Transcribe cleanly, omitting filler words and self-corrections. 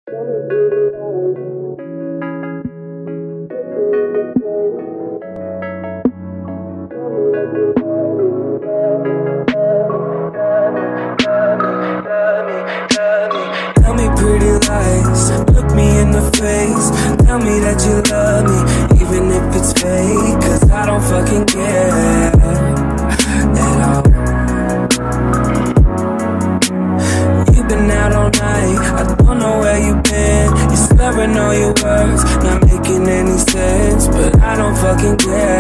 Tell me pretty lies, look me in the face. Tell me that you love me, even if it's fake. Cause I don't fucking care at all. You've been out all night, I don't know where you've been. You're slurring all your words, not making any sense. But I don't fucking care